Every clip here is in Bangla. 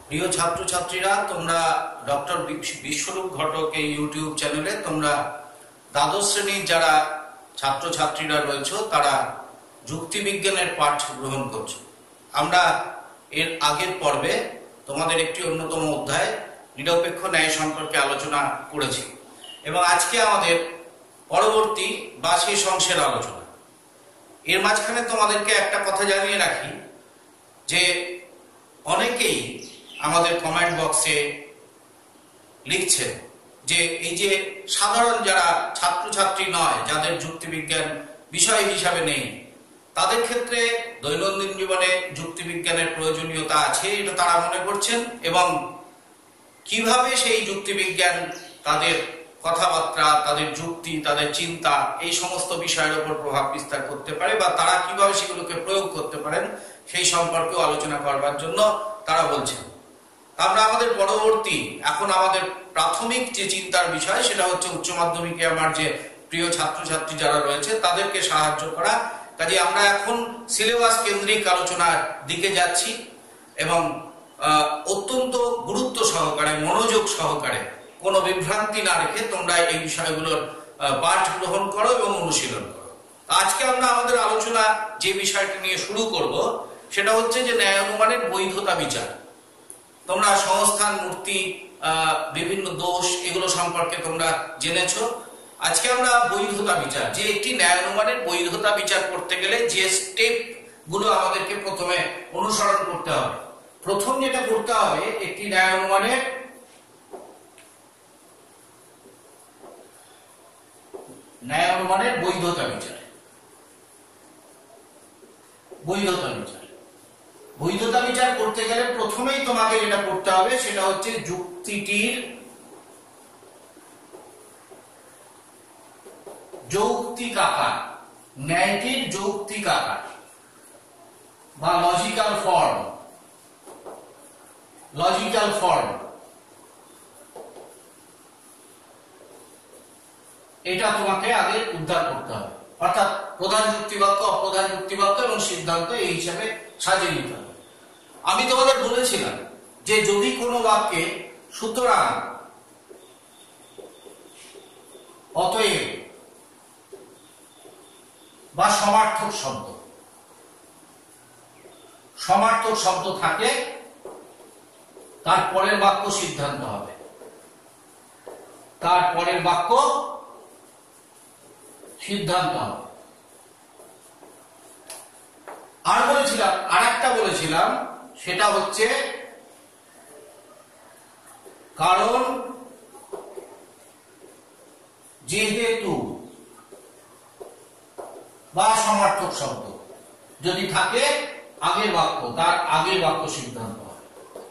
প্রিয় ছাত্রছাত্রীরা, তোমরা ডক্টর বিশ্বরূপ ঘটক এই ইউটিউব চ্যানেলে তোমরা দ্বাদশ শ্রেণীর যারা ছাত্রছাত্রীরা রয়েছে তারা যুক্তিবিজ্ঞানের পাঠ গ্রহণ করছো। আমরা এর আগের পর্বে তোমাদের একটি অন্যতম অধ্যায় নিরপেক্ষ ন্যায় সম্পর্কে আলোচনা করেছি এবং আজকে আমাদের পরবর্তী বা শেষ অংশের আলোচনা। এর মাঝখানে তোমাদেরকে একটা কথা জানিয়ে রাখি যে অনেকেই আমাদের কমেন্ট বক্সে লিখছেন যে এই যে সাধারণ যারা ছাত্রছাত্রী নয়, যাদের যুক্তিবিজ্ঞান বিষয় হিসাবে নেই, তাদের ক্ষেত্রে দৈনন্দিন জীবনে যুক্তিবিজ্ঞানের প্রয়োজনীয়তা আছে এটা তারা মনে করছেন এবং কিভাবে সেই যুক্তিবিজ্ঞান তাদের কথাবার্তা, তাদের যুক্তি, তাদের চিন্তা এই সমস্ত বিষয়ের উপর প্রভাব বিস্তার করতে পারে বা তারা কিভাবে সেগুলোকে প্রয়োগ করতে পারেন সেই সম্পর্কেও আলোচনা করবার জন্য তারা বলছেন। আমরা আমাদের পরবর্তী এখন আমাদের প্রাথমিক যে চিন্তার বিষয় সেটা হচ্ছে উচ্চ মাধ্যমিকে আমার যে প্রিয় ছাত্রছাত্রী যারা রয়েছে তাদেরকে সাহায্য করা। কাজে আমরা এখন সিলেবাস কেন্দ্রিক আলোচনার দিকে যাচ্ছি এবং অত্যন্ত গুরুত্ব সহকারে, মনোযোগ সহকারে, কোনো বিভ্রান্তি না রেখে তোমরা এই বিষয়গুলোর পাঠ গ্রহণ করো এবং অনুশীলন করো। আজকে আমরা আমাদের আলোচনা যে বিষয়টি নিয়ে শুরু করব সেটা হচ্ছে যে ন্যায় অনুমানের বৈধতা বিচার। তোমরা সংস্থান, মূর্তি, বিভিন্ন দোষ এগুলো সম্পর্কে তোমরা জেনেছো। আজকে আমরা বৈধতা বিচার, যে একটি ন্যায় অনুমানের বৈধতা বিচার করতে গেলে যে স্টেপ গুলো আমাদেরকে প্রথমে অনুসরণ করতে হবে। প্রথম যেটা করতে হবে, একটি ন্যায় অনুমানের বৈধতা বিচার। বৈধতা বিচার করতে গেলে প্রথমেই তোমাকে যেটা করতে হবে সেটা হচ্ছে যুক্তিটির যৌক্তিক আকার, ন্যায়টির যৌক্তিক আকার বা লজিক্যাল ফর্ম, এটা তোমাকে আগে উদ্ধার করতে হবে। অর্থাৎ প্রধান যুক্তিবাক্য, অপ্রধান যুক্তিবাক্য এবং সিদ্ধান্ত এই হিসাবে সাজিয়ে নিতে হবে। আমি তোমাদের বলেছিলাম যে যদি কোনো বাক্যে সুতরাং, অতএব বা সমার্থক শব্দ থাকে, তার পরের বাক্য সিদ্ধান্ত হবে। আর বলেছিলাম, আর একটা বলেছিলাম, সেটা হচ্ছে কারণ, যেহেতু বা সমার্থক শব্দ যদি থাকে আগের বাক্য, তার আগের বাক্য সিদ্ধান্ত হবে।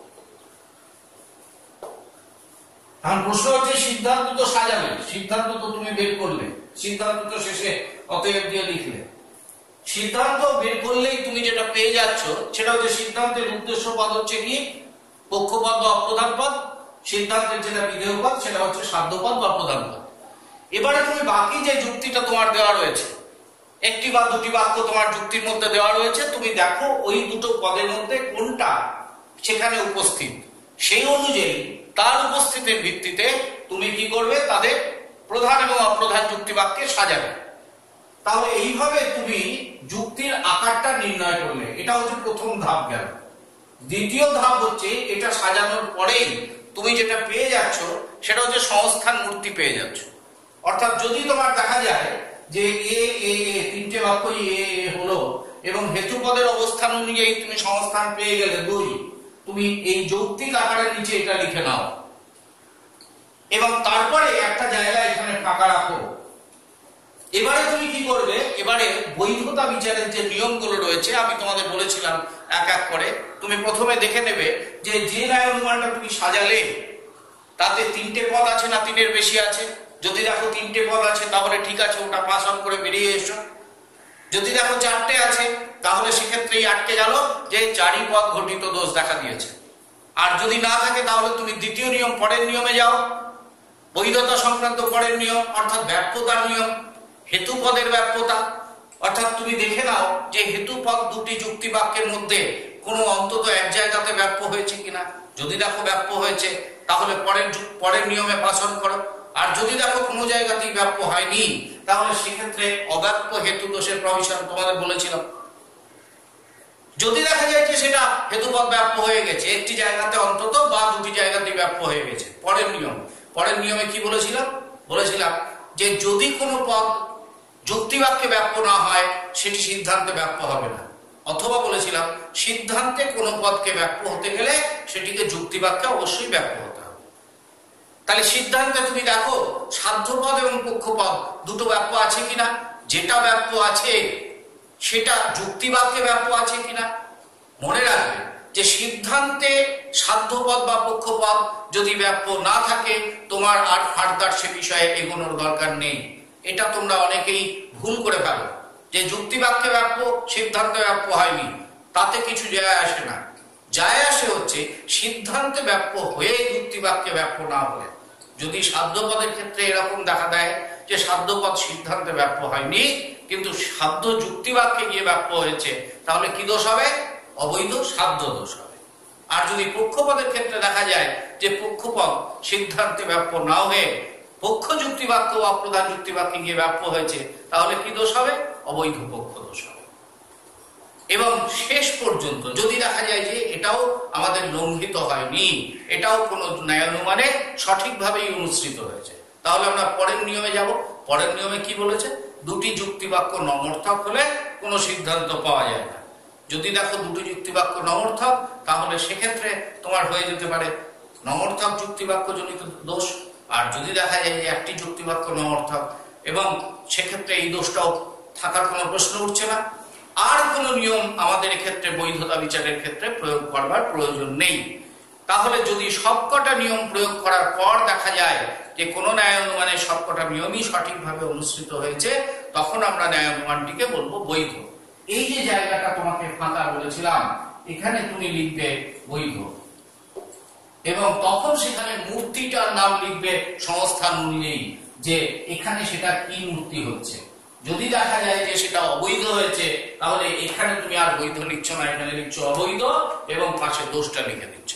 এখন প্রশ্ন হচ্ছে সিদ্ধান্ত তো সাজালে, সিদ্ধান্ত তো তুমি বের করলে, সিদ্ধান্ত তো শেষে অতএব দিয়ে লিখলে। সিদ্ধান্ত বের করলেই তুমি যেটা পেয়ে যাচ্ছ সেটা হচ্ছে সিদ্ধান্তের উদ্দেশ্য পদ হচ্ছে কি পক্ষপদ বা অপ্রধান পদ, সিদ্ধান্তের যেটা বিধেয় পদ সেটা হচ্ছে সাধ্য পদ বা প্রধান পদ। এবারে তুমি বাকি যে যুক্তিটা তোমার দেওয়া রয়েছে, একটি বা দুটি বাক্য তোমার যুক্তির মধ্যে দেওয়া রয়েছে, তুমি দেখো ওই দুটো পদের মধ্যে কোনটা সেখানে উপস্থিত, সেই অনুযায়ী তার উপস্থিতির ভিত্তিতে তুমি কি করবে, তাদের প্রধান এবং অপ্রধান যুক্তি বাক্যে সাজাবে। তাহলে এইভাবে তুমি যুক্তির আকারটা নির্ণয় করলে, এটা হচ্ছে প্রথম ধাপ গেল। দ্বিতীয় ধাপ হচ্ছে এটা সাজানোর পরেই তুমি যেটা পেয়ে যাচ্ছ সেটা হচ্ছে সংস্থান মূর্তি পেয়ে যাচ্ছ। অর্থাৎ যদি তোমার দেখা যায় যে তিনটে বাক্য হলো এবং হেতুপদের অবস্থান অনুযায়ী তুমি সংস্থান পেয়ে গেলে 2, তুমি এই যৌক্তিক আকারের নিচে এটা লিখে নাও এবং তারপরে একটা জায়গা এখানে ফাঁকা রাখো। এবারে তুমি কি করবে, এবারে বৈধতা বিচারের যে নিয়মগুলো রয়েছে আমি তোমাদের বলেছিলাম এক এক করে তুমি প্রথমে দেখে নেবে যে ন্যায় অনুমানটা তুমি সাজালে তাতে 3টে পদ আছে না 3-এর বেশি আছে। যদি দেখো 3টে পদ আছে তাহলে ঠিক আছে, ওটা পাস অন করে বেরিয়ে এসো। যদি দেখো 4টে আছে তাহলে সেক্ষেত্রেই আটকে গেল যে 4ই পদ ঘটিত দোষ দেখা দিয়েছে। আর যদি না থাকে তাহলে তুমি দ্বিতীয় নিয়ম, পরের নিয়মে যাও, বৈধতা সংক্রান্ত পরের নিয়ম অর্থাৎ ব্যাপ্যতার নিয়ম, হেতুপদের ব্যাপ্যতা। অর্থাৎ তুমি দেখে নাও যে হেতুপদ দুটি যুক্তি বাক্যের মধ্যে কোনো অন্তত এক জায়গাতে ব্যাপ্য হয়েছে কিনা। যদি দেখো ব্যাপ্য হয়েছে তাহলে পরের নিয়মে পালন করো। আর যদি দেখো কোনো জায়গাতেই ব্যাপ্য হয়নি তাহলে সেক্ষেত্রে অব্যাপ্য হেতু দোষের প্রভিশন তোমাদের বলেছিলাম। যদি দেখা যায় যে সেটা হেতুপদ ব্যাপ্য হয়ে গেছে একটি জায়গাতে অন্তত বা দুটি জায়গাতে ব্যাপ্য হয়ে গেছে, পরের নিয়মে কি বলেছিলাম যে যদি কোনো পদ যুক্তিবাক্যে ব্যাপ্য না হয় সেটি সিদ্ধান্তে ব্যাপ্য হবে না, অথবা বলেছিলাম সিদ্ধান্তে কোনো পদকে ব্যাপ্য হতে গেলে সেটিকে যুক্তিবাক্যে অবশ্যই ব্যাপ্য হতে হবে। তাহলে সিদ্ধান্তে তুমি দেখো সাধ্যপদ এবং পক্ষপদ দুটো ব্যাপ্য আছে কিনা, যেটা ব্যাপ্য আছে সেটা যুক্তিবাক্যে ব্যাপ্য আছে কিনা। মনে রাখবে যে সিদ্ধান্তে সাধ্যপদ বা পক্ষপদ যদি ব্যাপ্য না থাকে তোমার আর ফার্দার সে বিষয়ে এগোনোর দরকার নেই। এটা তোমরা অনেকেই ভুল করে ফেলো যে যুক্তিবাক্যে ব্যাপ্য সিদ্ধান্তে ব্যাপ্য হয়নি, তাতে কিছু যায় আসে না। যায় আসে হচ্ছে সিদ্ধান্তে ব্যাপ্য হয়ে যুক্তিবাক্যে ব্যাপ্য না হলে। যদি সাধ্যপদের ক্ষেত্রে এরকম দেখা দেয় যে সাধ্যপদ সিদ্ধান্তে ব্যাপ্য হয়নি কিন্তু সাধ্য যুক্তিবাক্যে গিয়ে ব্যাপ্য হয়েছে, তাহলে কি দোষ হবে? অবৈধ সাধ্য দোষ হবে। আর যদি পক্ষপদের ক্ষেত্রে দেখা যায় যে পক্ষপদ সিদ্ধান্তে ব্যাপ্য না হয়ে পক্ষ যুক্তিবাক্য বা প্রধান যুক্তিবাক্যে গিয়ে ব্যাপ্য হয়েছে, তাহলে কি দোষ হবে? অবৈধ পক্ষ দোষ হবে। এবং শেষ পর্যন্ত যদি দেখা যায় যে এটাও আমাদের লঙ্ঘিত হয়নি, এটাও কোনো ন্যায়ানুমানে সঠিকভাবেই অনুসৃত হয়েছে, তাহলে আমরা পরের নিয়মে যাব। পরের নিয়মে কি বলেছে? দুটি যুক্তিবাক্য নমর্থক হলে কোনো সিদ্ধান্ত পাওয়া যায় না। যদি দেখো দুটি যুক্তিবাক্য নমর্থক তাহলে সেক্ষেত্রে তোমার হয়ে যেতে পারে নমর্থক যুক্তিবাক্য জনিত দোষ। আর যদি দেখা যায় যে একটি যুক্তিবাক্য নমর্থক এবং সেক্ষেত্রে এই দোষটাও থাকার কোনো প্রশ্ন উঠছে না, আর কোনো নিয়ম আমাদের ক্ষেত্রে বৈধতা বিচারের ক্ষেত্রে প্রয়োগ করবার প্রয়োজন নেই। তাহলে যদি সবকটা নিয়ম প্রয়োগ করার পর দেখা যায় যে কোনো ন্যায় অনুমানের সবকটা নিয়মই সঠিকভাবে অনুসৃত হয়েছে, তখন আমরা ন্যায় অনুমানটিকে বলবো বৈধ। এই যে জায়গাটা তোমাকে ফাঁকা বলেছিলাম, এখানে তুমি লিখবে বৈধ এবং তখন সেখানে মূর্তিটার নাম লিখবে সংস্থান অনুযায়ী যে এখানে সেটা কি মূর্তি হচ্ছে। যদি দেখা যায় যে সেটা অবৈধ হয়েছে তাহলে এখানে তুমি আর বৈধ লিখছো না, এখানে লিখছো অবৈধ এবং পাশে দোষটা লিখে দিচ্ছ।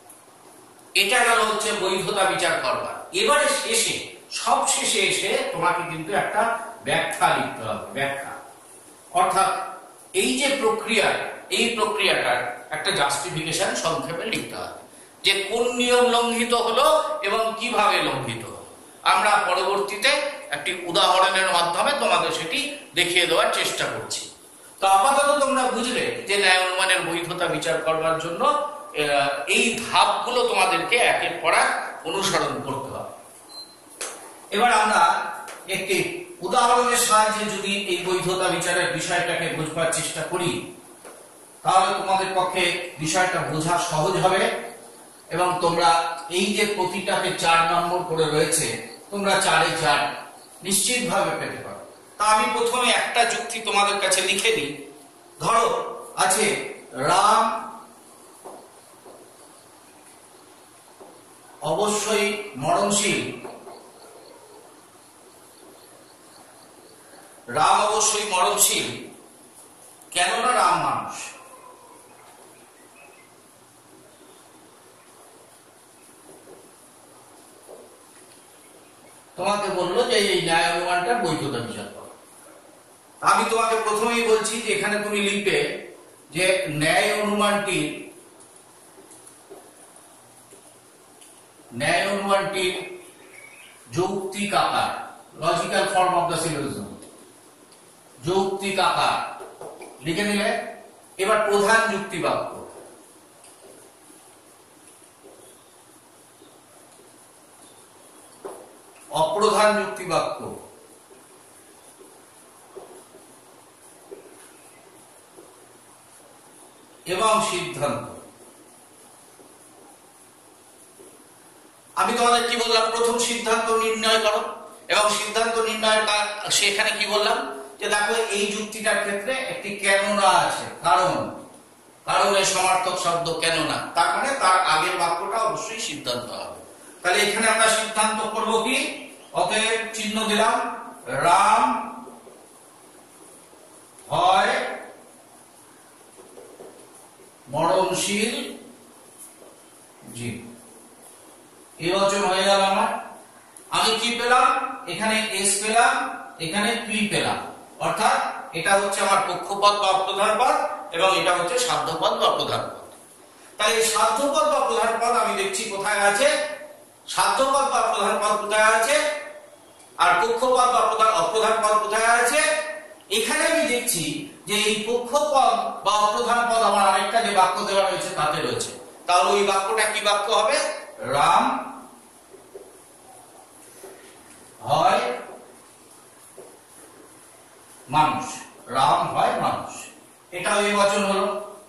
এটা গেল হচ্ছে বৈধতা বিচার করবার। এবারে শেষে সব শেষে এসে তোমাকে কিন্তু একটা ব্যাখ্যা লিখতে হবে, ব্যাখ্যা। অর্থাৎ এই যে প্রক্রিয়া, এই প্রক্রিয়াটার একটা জাস্টিফিকেশন সংক্ষেপে লিখতে হবে যে কোন নিয়ম লঙ্ঘিত হলো এবং কিভাবে লঙ্ঘিত হলো। আমরা পরবর্তীতে একটি উদাহরণের মাধ্যমে তোমাদের সেটি দেখিয়ে দেওয়ার চেষ্টা করছি। তো আপাতত তোমরা বুঝলে যে ন্যায় অনুমানের বৈধতা বিচার করবার জন্য এই ধাপগুলো তোমাদেরকে একের পর এক অনুসরণ করতে হবে। এবার আমরা একটি উদাহরণের সাহায্যে যদি এই বৈধতা বিচারের বিষয়টাকে বুঝবার চেষ্টা করি তাহলে তোমাদের পক্ষে বিষয়টা বোঝা সহজ হবে এবং তোমরা এই যে প্রতিটাতে 4 নম্বর করে রয়েছে তোমরা 4-এ 4 নিশ্চিতভাবে পেতে পারো। তা আমি প্রথমে একটা যুক্তি তোমাদের কাছে লিখে দিই। ধরো আছে রাম অবশ্যই মরণশীল, রাম অবশ্যই মরণশীল, কেননা রাম মানুষ। তোমাকে বললো যে এই ন্যায় অনুমানটার বৈধতা বিচার করো। আমি তোমাকে প্রথমেই বলছি যে এখানে তুমি লিখবে যে ন্যায় অনুমানটির যৌক্তিক আকার, logical form of the syllogism, যৌক্তিক আকার লিখে নিলে। এবার প্রধান যুক্তিবাক্য, অপ্রধান যুক্তিবাক্য, এবং সিদ্ধান্ত। আমি তোমাদের কি বললাম? প্রথম সিদ্ধান্ত নির্ণয় করো এবং সিদ্ধান্ত নির্ণয়ের সেখানে কি বললাম যে দেখো এই যুক্তিটার ক্ষেত্রে একটি কেননা আছে, কারণের সমার্থক শব্দ কেননা, তার মানে তার আগের বাক্যটা অবশ্যই সিদ্ধান্ত হবে। তাহলে এখানে আমরা সিদ্ধান্ত করব কি? অতএব চিহ্ন দিলাম রাম হয় মরণশীল এবচন হয়ে গেল আমার। আমি কি পেলাম, এখানে এস পেলাম, এখানে পি পেলাম, অর্থাৎ এটা হচ্ছে আমার পক্ষপদ বা প্রধান পদ এবং এটা হচ্ছে সাধ্যপদ বা প্রধান পদ। তাই এই সাধ্যপদ বা প্রধান পদ আমি দেখছি কোথায় আছে, সাধ্যপদ বা প্রধান পদ কোথায় আছে আর পক্ষপদ বা অপ্রধান পদ কোথায় আছে। এখানে আমি দেখছি যে এই পক্ষপদ বা অপ্রধান পদ আমার আরেকটা যে বাক্য দেওয়া রয়েছে তাতে রয়েছে। তাহলে ওই বাক্যটা কি বাক্য হবে, রাম হয় মানুষ, রাম হয় মানুষ, এটা ওই বচন হলো।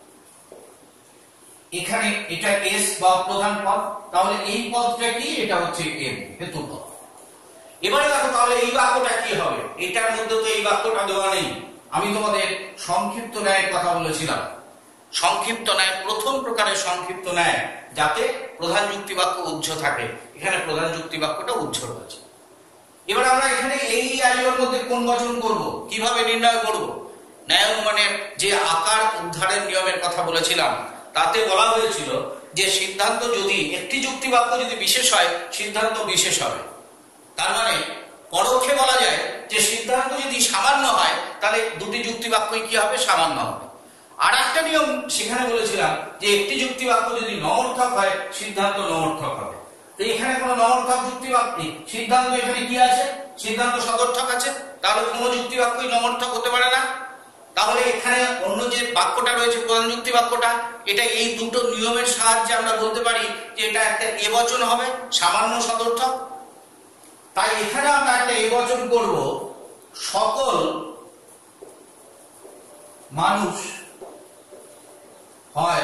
এখানে এটা এস বা প্রধান পদ, তাহলে এই পদটা কি, এটা হচ্ছে এম, হেতু পদ। এবারে দেখো তাহলে এই বাক্যটা কি হবে, এটার মধ্যে তো এই বাক্যটা দেওয়া নেই। আমি তোমাদের সংক্ষিপ্ত ন্যায়ের কথা বলেছিলাম। সংক্ষিপ্ত ন্যায় প্রথম প্রকারের সংক্ষিপ্ত ন্যায়, যাতে প্রধান যুক্তি বাক্য উজ্জ থাকে। এখানে প্রধান যুক্তি বাক্যটা উজ্জ রয়েছে। এবার আমরা এখানে এই আইওর মধ্যে কোন বচন করব, কিভাবে নির্ণয় করব। ন্যায় অনুমানের যে আকার উদ্ধারের নিয়মের কথা বলেছিলাম, তাতে বলা হয়েছিল যে সিদ্ধান্ত যদি একটি যুক্তি বাক্য যদি বিশেষ হয়, সিদ্ধান্ত বিশেষ হবে। তার মানে পরোক্ষে বলা যায় যে সিদ্ধান্ত যদি সামান্য হয়, তাহলে দুটি যুক্তি বাক্যই কি হবে, সামান্য হবে। আর একটা নিয়ম সেখানে বলেছিলাম যে একটি যুক্তি বাক্য যদি নমর্থক হয়, সিদ্ধান্ত নমর্থক হবে। তো এখানে কোনো নমর্থক যুক্তি বাক্য, সিদ্ধান্ত এখানে কি আছে, সিদ্ধান্ত সদর্থক আছে, তাহলে কোনো যুক্তি বাক্যই নমর্থক হতে পারে না। তাহলে এখানে অন্য যে বাক্যটা রয়েছে প্রধান যুক্তি বাক্যটা, এটা এই দুটো নিয়মের সাহায্যে আমরা বলতে পারি যে এটা একটা এবচন হবে, সামান্য সদর্থক। তাই এখানে আমরা একটা এবচন করব, সকল মানুষ হয়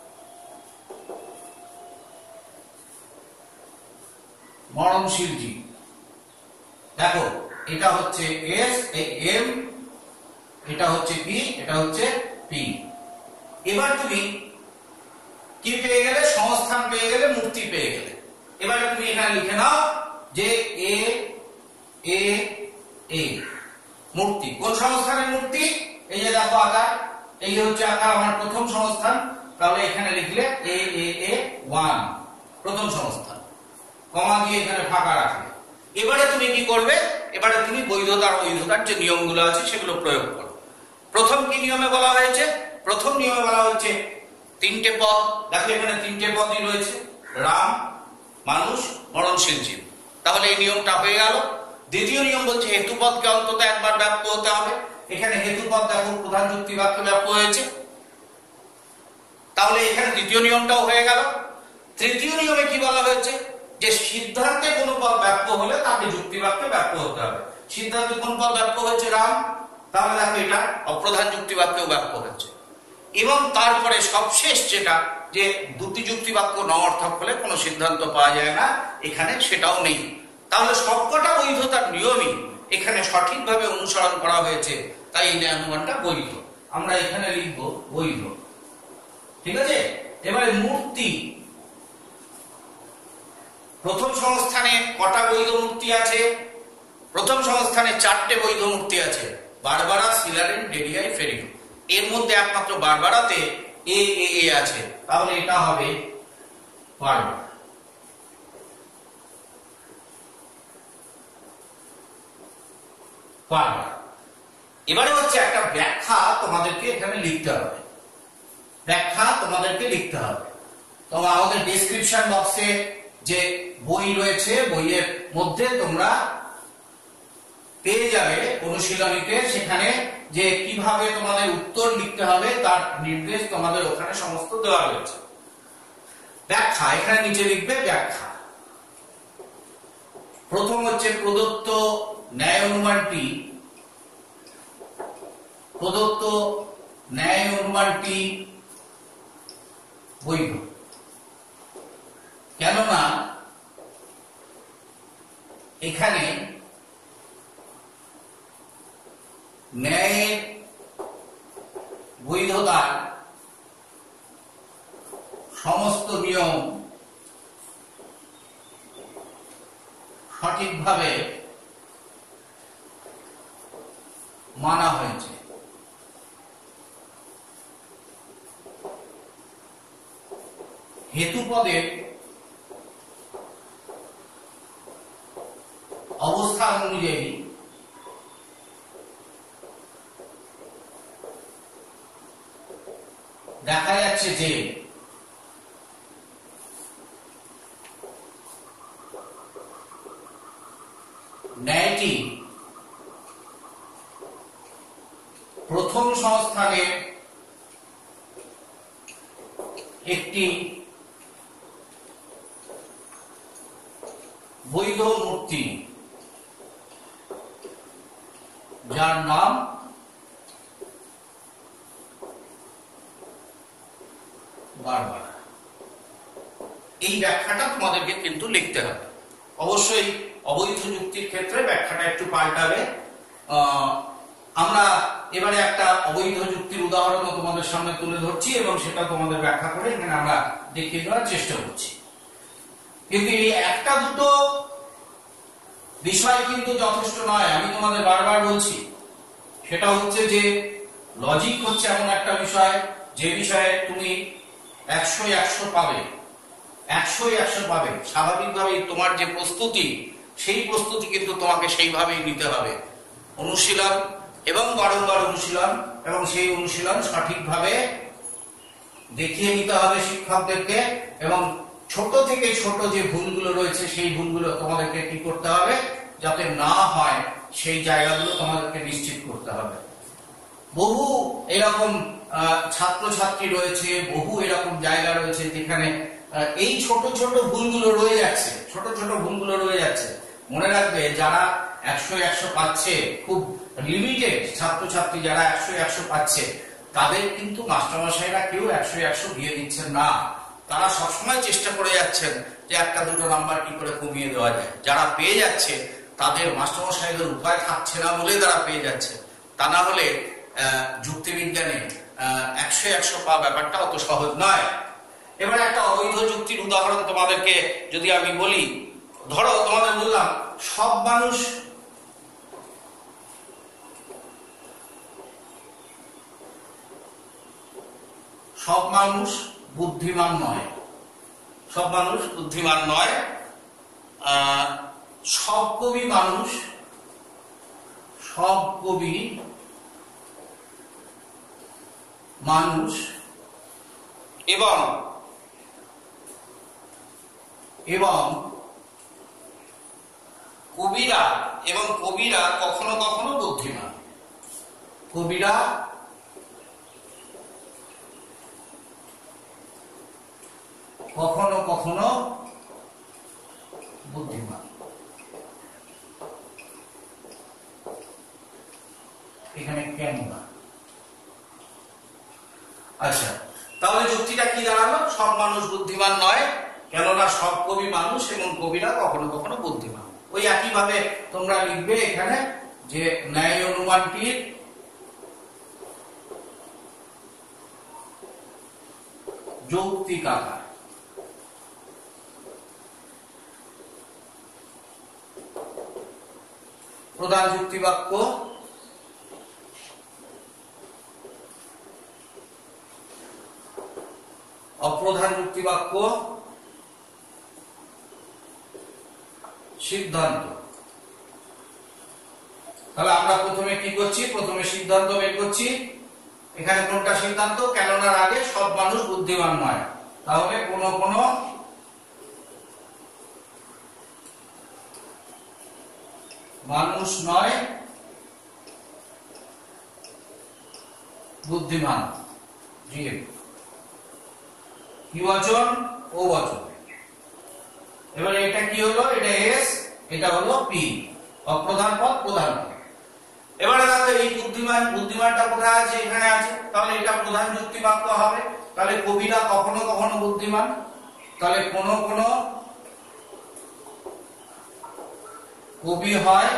মরণশীল জীব। দেখো এটা হচ্ছে এস, এম, এটা হচ্ছে পি, এটা হচ্ছে পি। এবার তুমি কি পেয়ে গেলে, সংস্থান পেয়ে গেলে, মূর্তি পেয়ে গেলে। এবারে তুমি এখানে লিখে নাও যে এ এ এ মূর্তি, কোন সংস্থানের মূর্তি, এই যে দেখো আকার, এই হচ্ছে আকার আমার প্রথম সংস্থান। তাহলে এখানে লিখলে এ এ এ 1 প্রথম সংস্থান, কমা দিয়ে এখানে ফাঁকা রাখলে। এবারে তুমি কি করবে, এবারে তুমি বৈধতার অবৈধতার যে নিয়মগুলো আছে সেগুলো প্রয়োগ করো। প্রথম কি নিয়মে বলা হয়েছে, প্রথম নিয়মে বলা হচ্ছে তিনটে পদ, দেখো এখানে তিনটে পদই রয়েছে, রাম, মানুষ, মরণশীল জীব। তাহলে এই নিয়মটা হয়ে গেল। দ্বিতীয় নিয়ম বলছে হেতুপদকে অন্তত একবার ব্যাপ্য হতে হবে। এখানে হেতুপদ দেখো প্রধান যুক্তি বাক্যে ব্যাপ্য হয়েছে, তাহলে এখানে দ্বিতীয় নিয়মটাও হয়ে গেল। তৃতীয় নিয়মে কি বলা হয়েছে, যে সিদ্ধান্তে কোন পদ ব্যাপ্য হলে তাকে যুক্তি বাক্যে ব্যাপ্য হতে হবে। সিদ্ধান্তে কোন পদ ব্যাপ্য হয়েছে, রাম, তাহলে দেখো এটা অপ্রধান যুক্তি বাক্যেও ব্যাপ্য হয়েছে। এবং তারপরে সবশেষ যেটা, যে দুটি যুক্তি বাক্য নমর্থক হলে কোনো সিদ্ধান্ত পাওয়া যায় না, এখানে সেটাও নেই। তাহলে সবকটা বৈধতার নিয়মই এখানে সঠিকভাবে অনুসরণ করা হয়েছে, তাই এই অনুমানটা বৈধ। আমরা এখানে লিখবো বৈধ, ঠিক আছে। এবারে মূর্তি, প্রথম সংস্থানে কটা বৈধ মূর্তি আছে, প্রথম সংস্থানে 4টে বৈধ মূর্তি আছে, বারবারা, সিলারিন, ডেডিয়াই, ফেরিন। এর মধ্যে একমাত্র বারবারাতে এ এ এ আছে, তাহলে এটা হবে বারবার। বারবার। এবারে হচ্ছে একটা ব্যাখ্যা তোমাদেরকে এখানে লিখতে হবে, ব্যাখ্যা তোমাদেরকে লিখতে হবে। তো আমাদের ডেসক্রিপশন বক্সে যে বই রয়েছে, বইয়ের মধ্যে তোমরা পেয়ে যাবে অনুশীলনীতে, সেখানে যে কিভাবে তোমাদের উত্তর লিখতে হবে তার নির্দেশ তোমাদের ওখানে সমস্ত দেওয়া রয়েছে। ব্যাখ্যা এখানে নিচে লিখবে ব্যাখ্যা। প্রথম হচ্ছে প্রদত্ত ন্যায় অনুমানটি, প্রদত্ত ন্যায় অনুমানটি বৈধ, কেননা এখানে ন্যায়ের বৈধতার সমস্ত নিয়ম সঠিকভাবে মানা হয়েছে। হেতুপদের দেখা যাচ্ছে যে ন্যায়টি প্রথম সংস্থানে একটি বৈধ মূর্তি, যার নাম বারবার। এই ব্যাখ্যাটা তোমাদেরকে কিন্তু লিখতে হবে। অবশ্যই অবৈধ যুক্তির ক্ষেত্রে ব্যাখ্যাটা একটু পাল্টাবে। আমরা এবারে একটা অবৈধ যুক্তির উদাহরণ তোমাদের সামনে তুলে ধরছি এবং সেটা তোমাদের ব্যাখ্যা করে এখানে আমরা দেখিয়ে দেওয়ার চেষ্টা করছি। কিন্তু এই একটা দুটো বিষয় কিন্তু যথেষ্ট নয়, আমি তোমাদের বারবার বলছি। সেটা হচ্ছে যে লজিক হচ্ছে এমন একটা বিষয় যে বিষয়ে তুমি 100 পাবে, 100 পাবে। স্বাভাবিকভাবেই তোমার যে প্রস্তুতি, সেই প্রস্তুতি কিন্তু তোমাকে সেইভাবেই নিতে হবে। অনুশীলন এবং বারংবার অনুশীলন, এবং সেই অনুশীলন সঠিকভাবে দেখিয়ে নিতে হবে শিক্ষকদেরকে। এবং ছোট থেকে ছোট যে ভুলগুলো রয়েছে সেই ভুলগুলো তোমাদেরকে কি করতে হবে, যাতে না হয় সেই জায়গাগুলো তোমাদেরকে নিশ্চিত করতে হবে। বহু এরকম ছাত্রছাত্রী রয়েছে, বহু এরকম জায়গা রয়েছে যেখানে এই ছোট ছোট ভুলগুলো রয়ে যাচ্ছে, ছোট ছোট ভুলগুলো রয়ে যাচ্ছে। মনে রাখবে, যারা 100 পাচ্ছে, খুব লিমিটেড ছাত্রছাত্রী যারা 100 পাচ্ছে, তাদের কিন্তু মাস্টারমশাইরা কেউ 100 দিয়ে দিচ্ছেন না। তারা সবসময় চেষ্টা করে যাচ্ছেন যে একটা দুটো নাম্বার কি করে কমিয়ে দেওয়া যায়। যারা পেয়ে যাচ্ছে তাদের মাস্টারমশাইদের উপায় থাকছে না বলে তারা পেয়ে যাচ্ছে। তা না হলে যুক্তিবিজ্ঞানে 100 পাওয়া ব্যাপারটা অত সহজ নয়। এবার একটা অবৈধ যুক্তির উদাহরণ তোমাদেরকে যদি আমি বলি, ধরো তোমাদের বললাম সব মানুষ বুদ্ধিমান নয়, সব মানুষ বুদ্ধিমান নয়। সব কবি মানুষ এবং কবিরা কখনো কখনো বুদ্ধিমান। কবিরা কখনো কখনো বুদ্ধিমান। এখানে কেন না? আচ্ছা, তাহলে যুক্তিটা কি দাঁড়ালো? সব মানুষ বুদ্ধিমান নয়, কেননা সব কবি মানুষ এবং কবিরা কখনো কখনো বুদ্ধিমান। ওই একইভাবে তোমরা লিখবে এখানে যে ন্যায় অনুমানটির যৌক্তিক আকার। প্রধান যুক্তিবাক্য অপ্রধান যুক্তিবাক্য সিদ্ধান্ত। তাহলে আমরা প্রথমে কি করছি? প্রথমে সিদ্ধান্ত বের করছি। এখানে কোনটা সিদ্ধান্ত? কেননার আগে সব মানুষ বুদ্ধিমান নয়, তাহলে কোন কোন মানুষ নয় বুদ্ধিমান। জীব কি বচন? ও বচন। এবার এটা কি হলো? এটা এস, এটা হলো পি। অপ্রধান পদ, প্রধান পদ। এবারে দেখো এই বুদ্ধিমানটা কোথায় আছে? এখানে আছে। তাহলে এটা প্রধান যুক্তি বাক্য হবে। তাহলে কবিরা কখনো কখনো বুদ্ধিমান, তাহলে কোন কোন কবি হয়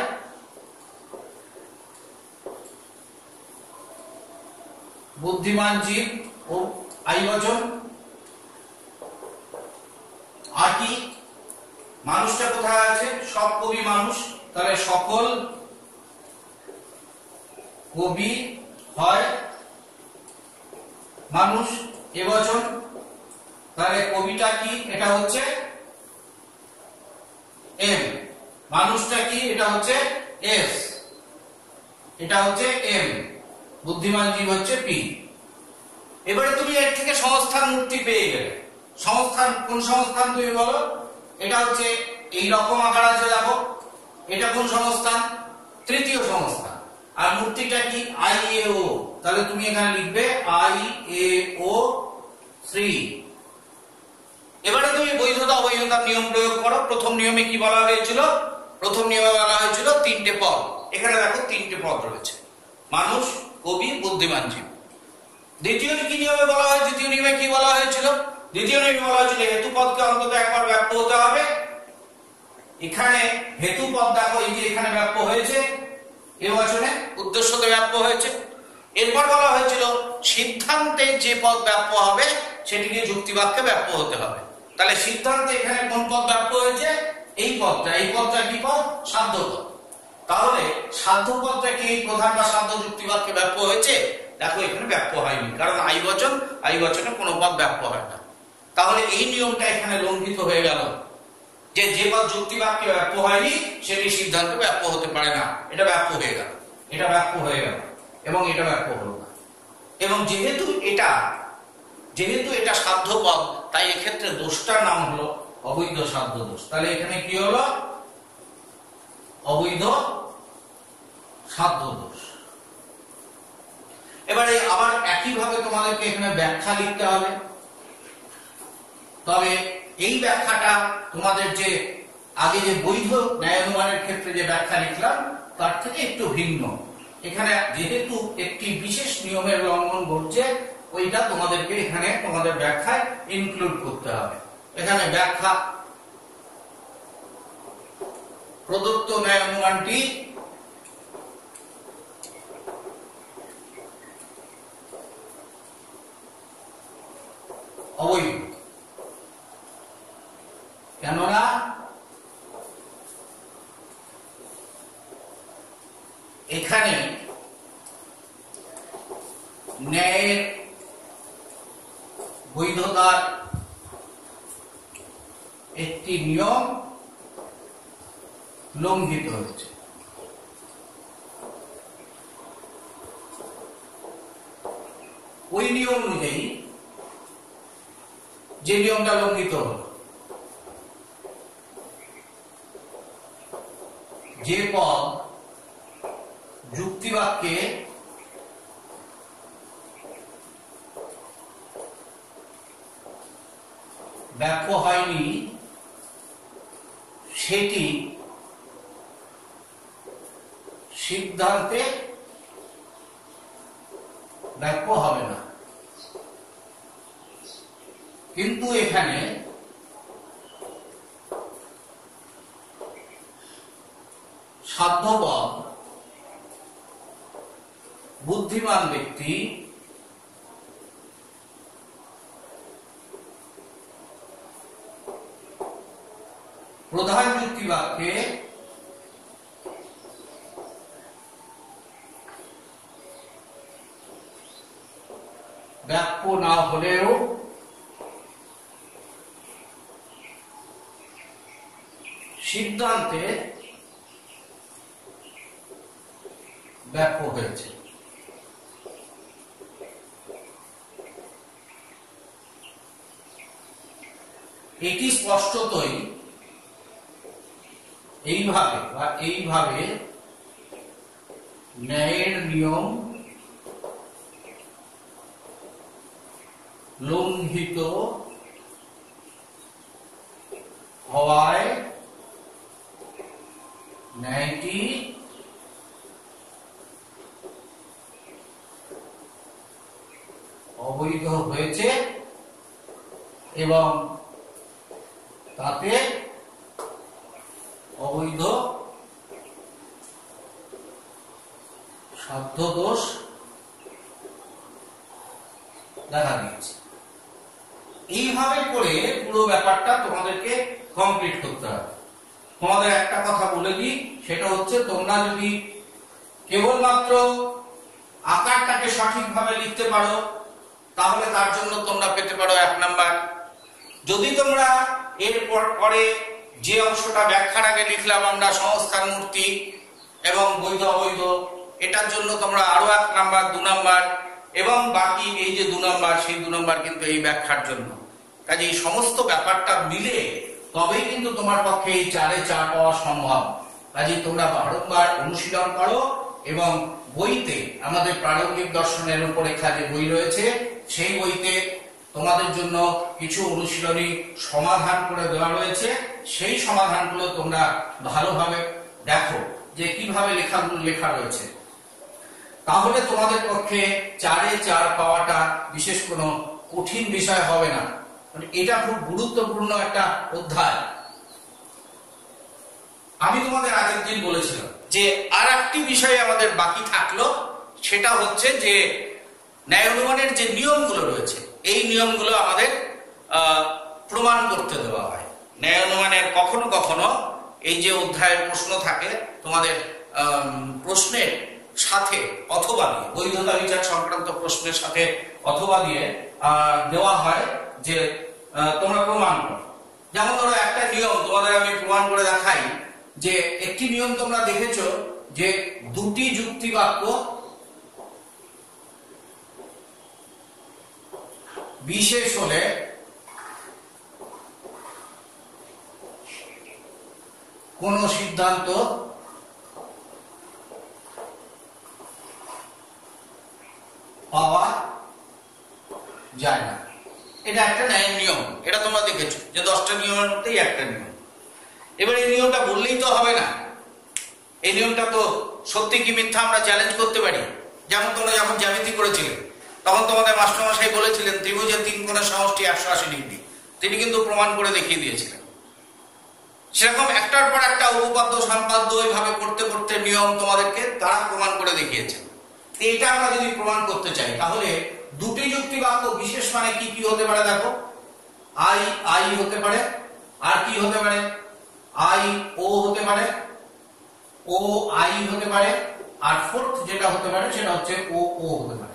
বুদ্ধিমান জীব ও আই বচন। আর কি মানুষটা কোথায় আছে? সব কবি মানুষ, তাহলে সকল কবি হয় মানুষ এবচন। তাহলে কবিটা কি? এটা হচ্ছে এম। মানুষটা কি? এটা হচ্ছে এস, এটা হচ্ছে এম। বুদ্ধিমান জীব হচ্ছে পি। এবারে তুমি এর থেকে সংস্থান মূর্তি পেয়ে গেলে। সংস্থান কোন সংস্থান তুমি বলো? এটা হচ্ছে এই রকম আকার আছে, দেখো এটা কোন সংস্থান? তৃতীয় সংস্থান। আর মূর্তিটা কি? IAO। তাহলে তুমি এখানে লিখবে IAO 3। এবারে তুমি বৈধতা অবৈধতার নিয়ম প্রয়োগ করো। প্রথম নিয়মে কি বলা হয়েছিল? প্রথম নিয়মে বলা হয়েছিল তিনটে পদ। এখানে দেখো তিনটে পদ রয়েছে, মানুষ, কবি, বুদ্ধিমান জীব। দ্বিতীয় কি নিয়মে বলা হয়? দ্বিতীয় নিয়মে কি বলা হয়েছিল? দ্বিতীয় নিয়মে বলা হয়েছিল হেতু পদকে অন্তত একবার ব্যাপ্য হতে হবে। এখানে হেতু পদ দেখো এই যে এখানে ব্যাপ্য হয়েছে, এ বচনে উদ্দেশ্যতে ব্যাপ্য হয়েছে। এরপর বলা হয়েছিল সিদ্ধান্তে যে পদ ব্যাপ্য হবে সেটিকে যুক্তিবাক্যে ব্যাপ্য হতে হবে। তাহলে সিদ্ধান্তে এখানে কোন পদ ব্যাপ্য হয়েছে? এই পদটা। এই পদটা কি পদ? সাধ্য পদ। তাহলে সাধ্য পদটা কি এই প্রধান বা সাধ্য যুক্তিবাক্যে ব্যাপ্য হয়েছে? দেখো এখানে ব্যাপ্য হয়নি, কারণ আই বচনে কোনো পদ ব্যাপ্য হয় না। তাহলে এই নিয়মটা এখানে লঙ্ঘিত হয়ে গেল যে যে পদ যুক্তিবাক্যে ব্যাপ্য হয়নি সেটি সিদ্ধান্তে ব্যাপ্য হতে পারে না। এটা ব্যাপ্য হয়ে গেল, এটা ব্যাপ্য হয়ে গেল এবং এটা ব্যাপ্য হলো না। এবং যেহেতু এটা সাধ্য পদ, তাই এক্ষেত্রে দোষটার নাম হলো অবৈধ সাধ্য দোষ। তাহলে এখানে কি হলো? অবৈধ সাধ্য দোষ। এবারে আবার একইভাবে তোমাদেরকে এখানে ব্যাখ্যা লিখতে হবে। তবে এই ব্যাখ্যাটা তোমাদের যে আগে যে বৈধ ন্যায়ানুমানের ক্ষেত্রে যে ব্যাখ্যা লিখলাম তার থেকে একটু ভিন্ন। এখানে যেহেতু একটি বিশেষ নিয়মের লঙ্ঘন ঘটছে, ওইটা তোমাদেরকে এখানে তোমাদের ব্যাখ্যায় ইনক্লুড করতে হবে। এখানে ব্যাখ্যা প্রদত্ত ন্যায়ানুমানটি অবৈধ, কেননা এখানে ন্যায়ের বৈধতার একটি নিয়ম লঙ্ঘিত হয়েছে। ওই নিয়ম অনুযায়ী যে নিয়মটা লঙ্ঘিত হল, যে পদ যুক্তিবাক্যে ব্যাপ্য হয়নি সেটি সিদ্ধান্তে ব্যাপ্য হবে না। কিন্তু এখানে সাধ্যপদ বুদ্ধিমান ব্যক্তি প্রধান যুক্তিবাক্যে ব্যাপ্য না হলেও সিদ্ধান্তে ব্যাপ্য হয়েছে। এটি স্পষ্টতই এইভাবে ন্যায়ের নিয়ম লঙ্ঘিত হওয়ায় ন্যায়টি অবৈধ হয়েছে এবং তাতে অবৈধ সাধ্য দোষ দেখা দিয়েছে। এইভাবে করে পুরো ব্যাপারটা তোমাদেরকে কমপ্লিট করতে হবে। তোমাদের একটা কথা বলে দিই, সেটা হচ্ছে তোমরা যদি কেবলমাত্র আকারটাকে সঠিকভাবে লিখতে পারো তাহলে তার জন্য তোমরা পেতে পারো 1 নাম্বার। যদি তোমরা এর পরে যে অংশটা ব্যাখ্যার আগে লিখলাম আমরা সংস্থার মূর্তি এবং বৈধ অবৈধ, এটার জন্য তোমরা আরো 1 নাম্বার 2 নাম্বার এবং বাকি এই যে 2 নম্বর, সেই 2 নম্বর কিন্তু এই ব্যাখ্যার জন্য। কাজে এই সমস্ত ব্যাপারটা মিলে তবেই কিন্তু তোমার পক্ষে এই 4-এ 4 পাওয়া সম্ভব। কাজে তোমরা বারংবার অনুশীলন করো এবং বইতে আমাদের প্রারম্ভিক দর্শনের রূপরেখা যে বই রয়েছে, সেই বইতে তোমাদের জন্য কিছু অনুশীলনী সমাধান করে দেওয়া রয়েছে। সেই সমাধানগুলো তোমরা ভালোভাবে দেখো যে কিভাবে লেখা রয়েছে, তাহলে তোমাদের পক্ষে 4-এ 4 পাওয়াটা বিশেষ কোনো কঠিন বিষয় হবে না। মানে এটা খুব গুরুত্বপূর্ণ একটা অধ্যায়। আমি তোমাদের আগের দিন বলেছিলাম যে আর একটি বিষয় আমাদের বাকি থাকলো, সেটা হচ্ছে যে ন্যায় অনুমানের যে নিয়মগুলো রয়েছে, এই নিয়মগুলো আমাদের প্রমাণ করতে দেওয়া হয়। ন্যায় অনুমানের কখনো কখনো এই যে অধ্যায়ের প্রশ্ন থাকে, তোমাদের প্রশ্নের সাথে অথবা দিয়ে, বৈধতা বিচার সংক্রান্ত প্রশ্নের সাথে অথবা দিয়ে দেওয়া হয় যে তোমরা প্রমাণ করো। যেমন ধরো একটা নিয়ম তোমাদের আমি প্রমাণ করে দেখাই যে একটি নিয়ম তোমরা দেখেছো যে দুটি যুক্তিবাক্য বিশেষ হলে কোন সিদ্ধান্ত পাওয়া যায় না। এটা একটা ন্যায়ের নিয়ম, এটা তোমরা দেখেছো যে 10টা নিয়মের মধ্যেই একটা নিয়ম। এবার এই নিয়মটা বললেই তো হবে না, এই নিয়মটা তো সত্যি কি মিথ্যা আমরা চ্যালেঞ্জ করতে পারি। যেমন তোমরা যখন জ্যামিতি করেছিলে তখন তোমাদের মাস্টারমশাই বলেছিলেন ত্রিভুজের 3 কোণের সমষ্টি 180 ডিগ্রি, তিনি কিন্তু প্রমাণ করে দেখিয়ে দিয়েছিলেন। সেরকম একটার পর একটা উপপাদ্য সম্পাদ্য এইভাবে করতে করতে নিয়ম তোমাদেরকে তারা প্রমাণ করে দেখিয়েছেন। এটা আমরা যদি প্রমাণ করতে চাই তাহলে দুটি যুক্তিবাক্য বিশেষ মানে কি কি হতে পারে দেখো, আই আই হতে পারে, আর কি হতে পারে, আই ও হতে পারে, ও আই হতে পারে, আর ফোর্থ যেটা হতে পারে সেটা হচ্ছে ও ও হতে পারে।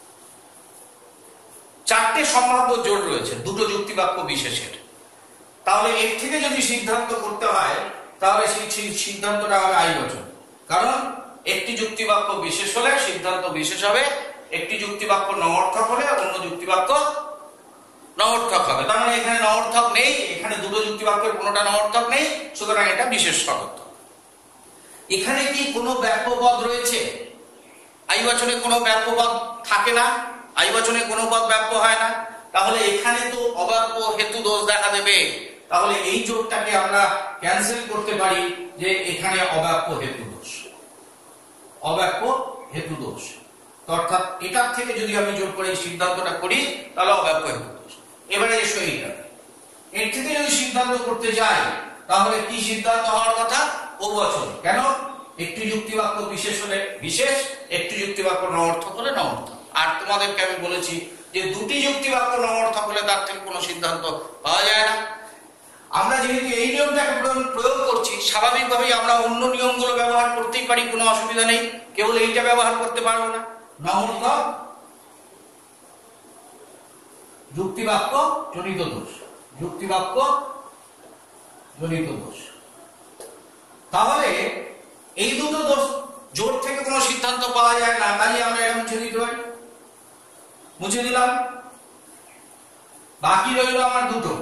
4টে সম্ভাব্য জোড় রয়েছে দুটো যুক্তিবাক্য বিশেষের। তাহলে এর থেকে যদি সিদ্ধান্ত করতে হয় তাহলে সেই সিদ্ধান্তটা হবে আইবচন, কারণ একটি যুক্তিবাক্য বিশেষ হলে সিদ্ধান্ত বিশেষ হবে, একটি যুক্তিবাক্য নঅর্থক হলে অন্য যুক্তিবাক্য নঅর্থক হবে। তার মানে এখানে নঅর্থক নেই, এখানে দুটো যুক্তিবাক্যের কোনোটা নঅর্থক নেই, সুতরাং এটা বিশেষ স্বগত। এখানে কি কোনো ব্যাপ্যপদ রয়েছে? আইবচনে কোনো ব্যাপ্যপদ থাকে না, আইবচনে কোনো পদ ব্যাপ্য হয় না, তাহলে এখানে তো অব্যাপ্য হেতু দোষ দেখা দেবে। তাহলে এই জোড়টাকে আমরা ক্যান্সেল করতে পারি যে এখানে অব্যাপ্য হেতু দোষ, অব্যাপ্য হেতু দোষ। অর্থাৎ এটার থেকে যদি আমি যোগ করে এই সিদ্ধান্তটা করি তাহলে অব্যাপ্য হেতু দোষ। এবারে এসো এইটা, এর থেকে যদি সিদ্ধান্ত করতে যাই তাহলে কি সিদ্ধান্ত হওয়ার কথা? বহুবচন। কেন? একটি যুক্তিবাক্য বিশেষ হলে বিশেষ, একটি যুক্তিবাক্য নঅর্থক হলে নঅর্থক। আর তোমাদেরকে আমি বলেছি যে দুটি যুক্তিবাক্য নঅর্থক হলে তার থেকে কোনো সিদ্ধান্ত পাওয়া যায় না। আমরা যেহেতু এই নিয়মটাকে প্রয়োগ করছি, স্বাভাবিকভাবেই আমরা অন্য নিয়মগুলো ব্যবহার করতেই পারি, কোনো অসুবিধা নেই, কেবল এইটা ব্যবহার করতে পারবো না। নঅর্থক যুক্তিবাক্য জনিত দোষ, যুক্তিবাক্য জনিত দোষ। তাহলে এই দুটো দোষ জোর থেকে কোনো সিদ্ধান্ত পাওয়া যায় না, তাই আমরা এটা মুছে দিতে পারি। মুছে দিলাম, বাকি রইল আমার দুটো,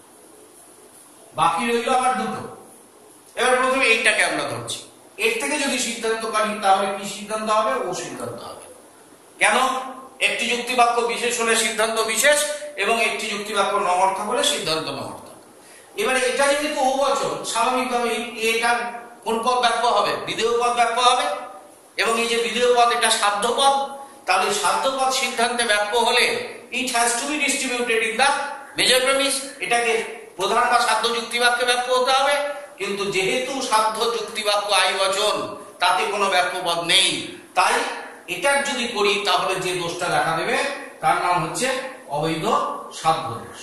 বাকি রইল আমার দুটো। এবার প্রথমে এইটাকে আমরা ধরছি, এর থেকে যদি সিদ্ধান্ত পাই তাহলে কি সিদ্ধান্ত হবে? ও সিদ্ধান্ত হবে। কেন? একটি যুক্তিবাক্য বিশেষ হলে সিদ্ধান্ত বিশেষ এবং একটি যুক্তিবাক্য নঅর্থক হলে সিদ্ধান্ত নঅর্থক। এবারে এটা যেহেতু বহুবচন, স্বাভাবিকভাবেই এটা কোন পদ ব্যাপ্য হবে? বিধেয় পদ ব্যাপ্য হবে, এবং এই যে বিধেয় পদ এটা সাধ্য পদ, তাহলে সাধ্য পদ সিদ্ধান্তে ব্যাপ্য হলে it has to be distributed in the major premise, এটাকে প্রধান বা সাধ্য যুক্তিবাক্যে ব্যাপ্য হতে হবে। কিন্তু যেহেতু সাধ্য যুক্তিবাক্য আইবচন, তাতে কোনো ব্যাপ্য পদ নেই, তাই এটার যদি করি তাহলে যে দোষটা দেখা দেবে তার নাম হচ্ছে অবৈধ সাধ্য দোষ।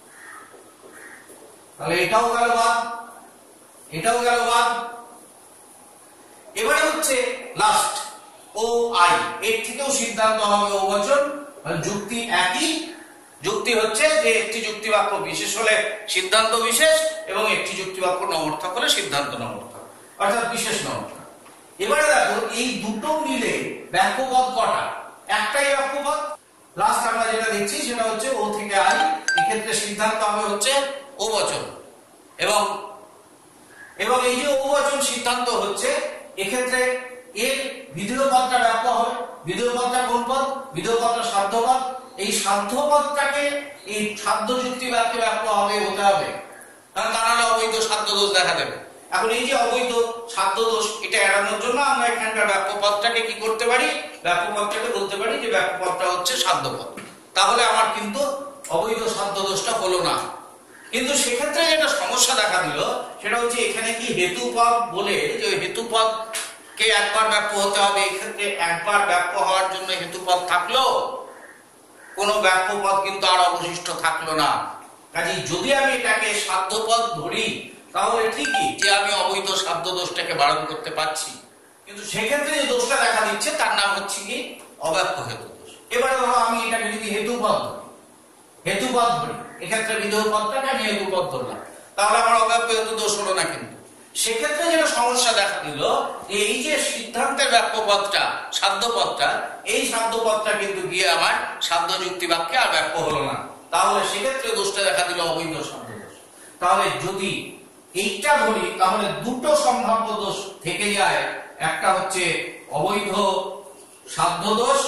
তাহলে এটাও গেল বাদ, এটাও গেল বাদ। এবারে হচ্ছে লাস্ট ও আই, এর থেকেও সিদ্ধান্ত হবে বহুবচন। যুক্তি একই, যুক্তি হচ্ছে যে একটি যুক্তিবাক্য বিশেষ হলে সিদ্ধান্ত বিশেষ এবং একটি যুক্তিবাক্য নঅর্থক হলে সিদ্ধান্ত নঅর্থক, অর্থাৎ বিশেষ নঅর্থক। এবারে দেখো এই দুটো মিলে ব্যাপ্যপদ কটা? একটাই বাক্যপদ। লাস্ট আমরা যেটা দেখছি সেটা হচ্ছে ও থেকে আই, এক্ষেত্রে সিদ্ধান্ত হবে হচ্ছে ও বচন। এবং এবং এই যে ও বচন সিদ্ধান্ত হচ্ছে, এক্ষেত্রে এর বিধেয় পদটা ব্যাপ্য হবে। বিধেয় পদটা কোন পদ? বিধেয় পদটা সাধ্য পদ। এই সাধ্য পদটাকে এই সাধ্য যুক্তি বাক্যে ব্যাপ্য হবে, হতে হবে, কারণ তা নাহলে অবৈধ সাধ্য দোষ দেখা দেবে। এখন এই যে অবৈধ সাধ্য দোষ, এটা এড়ানোর জন্য আমরা এখানকার ব্যাপ্য পদটাকে কি করতে পারি? ব্যাপ্য পদটাকে বলতে পারি যে ব্যাপ্য পদটা হচ্ছে সাধ্য পদ। তাহলে আমার কিন্তু অবৈধ সাধ্য দোষটা হলো না। কিন্তু সেক্ষেত্রে যেটা সমস্যা দেখা দিল সেটা হচ্ছে এখানে কি হেতুপদ বলে যে হেতুপদ কে একবার ব্যাপ্য হতে হবে, এক্ষেত্রে একবার ব্যাপ্য হওয়ার জন্য হেতুপদ থাকলো, কোন ব্যাপ্য পদ কিন্তু আর অবশিষ্ট থাকলো না। কাজেই যদি আমি এটাকে সাধ্যপদ ধরি তাহলে ঠিকই যে আমি অবৈধ সাধ্য দোষটাকে বারণ করতে পারছি, কিন্তু সেক্ষেত্রে যে দোষটা দেখা দিচ্ছে তার নাম হচ্ছে কি অব্যাপ্য হেতু দোষ। এবারে ধরো আমি এটাকে যদি হেতুপদ ধরি, এক্ষেত্রে বিধেয় পদটাকে আমি হেতুপদ ধরলাম, তাহলে আমার অব্যাপ্য হেতু দোষ হলো না। কিন্তু সেক্ষেত্রে যেটা সমস্যা দেখা দিল, এই যে সিদ্ধান্তের ব্যাপ্য পদটা সাধ্য পদটা, এই সাধ্য পদটা কিন্তু গিয়ে আমার সাধ্য যুক্তি বাক্যে আর ব্যাপ্য হলো না। তাহলে সেক্ষেত্রে দোষটা দেখা দিল অবৈধ সাধ্য দোষ। তাহলে যদি এইটা ধরি তাহলে দুটো সম্ভাব্য দোষ থেকে যায়, একটা হচ্ছে অবৈধ সাধ্য দোষ